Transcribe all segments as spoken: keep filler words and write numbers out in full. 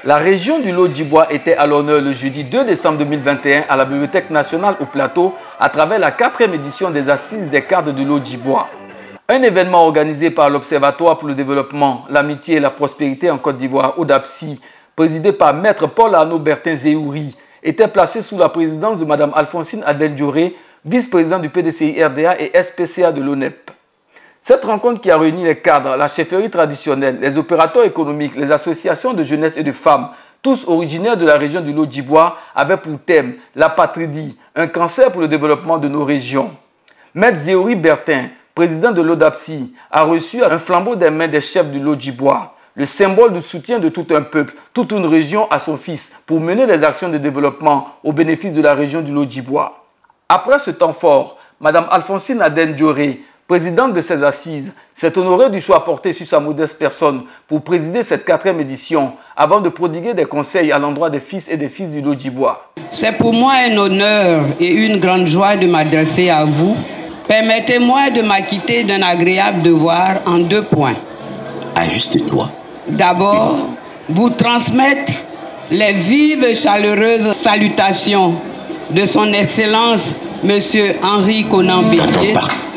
La région du Lot-d'Ivoire était à l'honneur le jeudi deux décembre deux mille vingt et un à la Bibliothèque nationale au Plateau à travers la quatrième édition des Assises des cadres du Lot-d'Ivoire. Un événement organisé par l'Observatoire pour le développement, l'amitié et la prospérité en Côte d'Ivoire, O D A P S I, présidé par Maître Paul-Arnaud Bertin-Zéhouri, était placé sous la présidence de Mme Alphonsine Aden-Dioré, vice-présidente du P D C I R D A et S P C A de l'O N E P. Cette rencontre qui a réuni les cadres, la chefferie traditionnelle, les opérateurs économiques, les associations de jeunesse et de femmes, tous originaires de la région du Lot-d'Ivoire, avait pour thème la patridie, un cancer pour le développement de nos régions. Maître Zéhouri Bertin, président de l'O D A P S I, a reçu un flambeau des mains des chefs du Lot-d'Ivoire, le symbole du soutien de tout un peuple, toute une région à son fils, pour mener les actions de développement au bénéfice de la région du Lot-d'Ivoire. Après ce temps fort, Mme Alphonsine Aden-Dioré, présidente de ces assises, s'est honorée du choix porté sur sa modeste personne pour présider cette quatrième édition avant de prodiguer des conseils à l'endroit des fils et des fils du Lot-d'Ivoire. C'est pour moi un honneur et une grande joie de m'adresser à vous. Permettez-moi de m'acquitter d'un agréable devoir en deux points. Ajuste-toi. D'abord, vous transmettre les vives et chaleureuses salutations de son Excellence M. Henri Konan Bédié,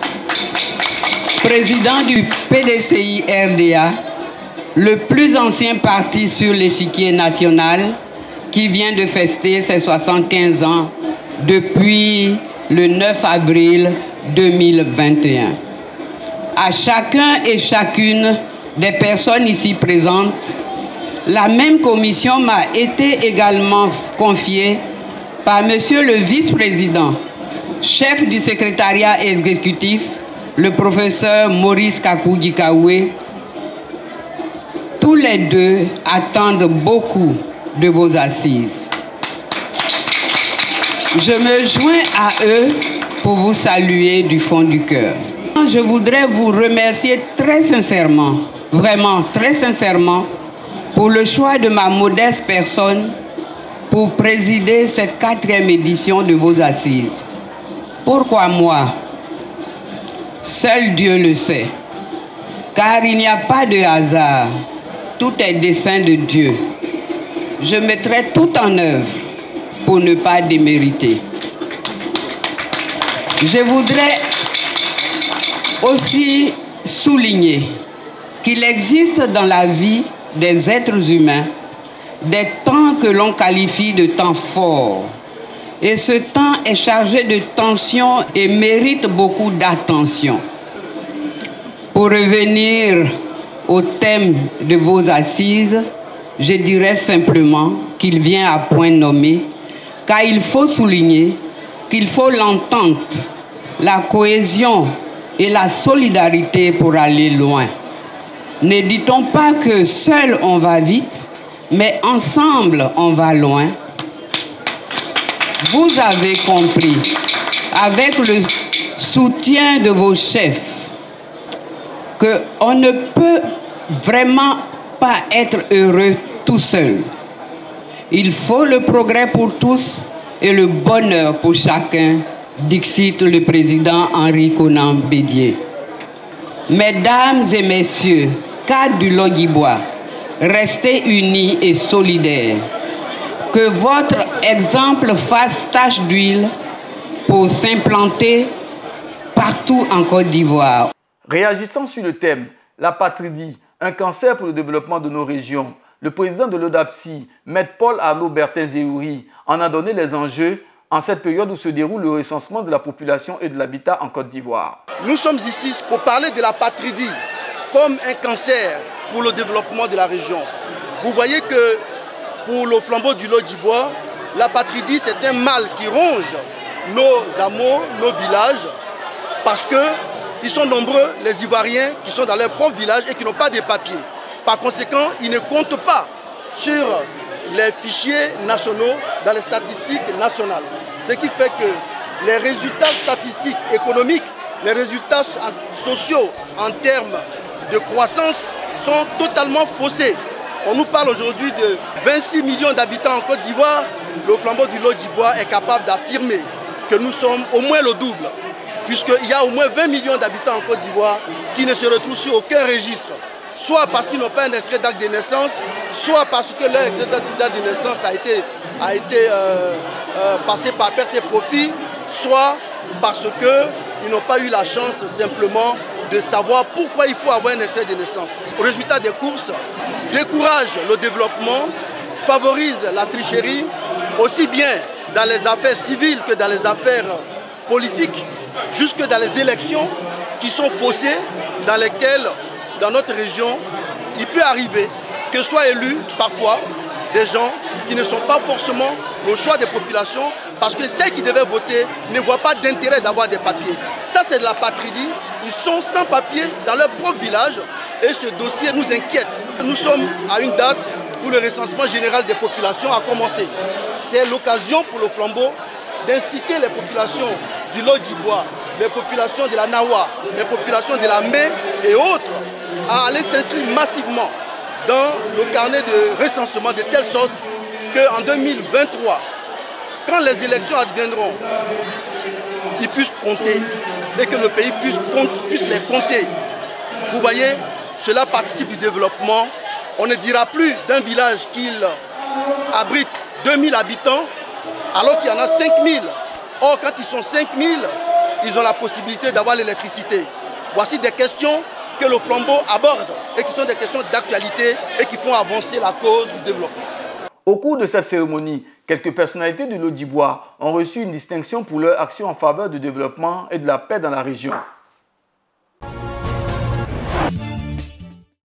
président du P D C I R D A, le plus ancien parti sur l'échiquier national, qui vient de fêter ses soixante-quinze ans depuis le neuf avril deux mille vingt et un. À chacun et chacune des personnes ici présentes, la même commission m'a été également confiée par Monsieur le vice-président, chef du secrétariat exécutif, le professeur Maurice Kakou-Dikaoué. Tous les deux attendent beaucoup de vos assises. Je me joins à eux pour vous saluer du fond du cœur. Je voudrais vous remercier très sincèrement, vraiment très sincèrement, pour le choix de ma modeste personne pour présider cette quatrième édition de vos assises. Pourquoi moi? Seul Dieu le sait, car il n'y a pas de hasard, tout est dessein de Dieu. Je mettrai tout en œuvre pour ne pas démériter. Je voudrais aussi souligner qu'il existe dans la vie des êtres humains des temps que l'on qualifie de temps forts. Et ce temps est chargé de tension et mérite beaucoup d'attention. Pour revenir au thème de vos assises, je dirais simplement qu'il vient à point nommé, car il faut souligner qu'il faut l'entente, la cohésion et la solidarité pour aller loin. Ne dit-on pas que seul on va vite, mais ensemble on va loin? Vous avez compris, avec le soutien de vos chefs, qu'on ne peut vraiment pas être heureux tout seul. Il faut le progrès pour tous et le bonheur pour chacun, dixit le président Henri Konan Bédié. Mesdames et messieurs, cadres du Lot-d'Ivoire, restez unis et solidaires. Que votre exemple fasse tache d'huile pour s'implanter partout en Côte d'Ivoire. Réagissant sur le thème « La patridie, un cancer pour le développement de nos régions », le président de l'O D A P S I, Maître Paul-Arnaud Bertin-Zéhouri, en a donné les enjeux en cette période où se déroule le recensement de la population et de l'habitat en Côte d'Ivoire. Nous sommes ici pour parler de la patridie comme un cancer pour le développement de la région. Vous voyez que pour le flambeau du Lot-d'Ivoire, la patridie, c'est un mal qui ronge nos hameaux, nos villages, parce qu'ils sont nombreux, les Ivoiriens, qui sont dans leur propre village et qui n'ont pas de papiers. Par conséquent, ils ne comptent pas sur les fichiers nationaux, dans les statistiques nationales. Ce qui fait que les résultats statistiques économiques, les résultats sociaux en termes de croissance sont totalement faussés. On nous parle aujourd'hui de vingt-six millions d'habitants en Côte d'Ivoire. Le flambeau du Lot-d'Ivoire est capable d'affirmer que nous sommes au moins le double, puisqu'il y a au moins vingt millions d'habitants en Côte d'Ivoire qui ne se retrouvent sur aucun registre, soit parce qu'ils n'ont pas un extrait d'acte de naissance, soit soit parce que leur extrait de naissance a été, a été euh, euh, passé par perte et profit, soit parce qu'ils n'ont pas eu la chance simplement de savoir pourquoi il faut avoir un extrait de naissance. Au résultat des courses, décourage le développement, favorise la tricherie, aussi bien dans les affaires civiles que dans les affaires politiques, jusque dans les élections qui sont faussées, dans lesquelles, dans notre région, il peut arriver que soient élus parfois des gens qui ne sont pas forcément le choix des populations parce que ceux qui devaient voter ne voient pas d'intérêt d'avoir des papiers. Ça, c'est de la patridie. Ils sont sans papiers dans leur propre village et ce dossier nous inquiète. Nous sommes à une date où le recensement général des populations a commencé. C'est l'occasion pour le flambeau d'inciter les populations du Lodjibois, les populations de la Nawa, les populations de la Mé et autres à aller s'inscrire massivement dans le carnet de recensement de telle sorte qu'en deux mille vingt-trois, quand les élections adviendront, ils puissent compter et que le pays puisse, puisse les compter. Vous voyez, cela participe du développement. On ne dira plus d'un village qu'il abrite deux mille habitants alors qu'il y en a cinq mille. Or, quand ils sont cinq mille, ils ont la possibilité d'avoir l'électricité. Voici des questions que le flambeau aborde et qui sont des questions d'actualité et qui font avancer la cause du développement. Au cours de cette cérémonie, quelques personnalités du Lodjibois ont reçu une distinction pour leur action en faveur du développement et de la paix dans la région.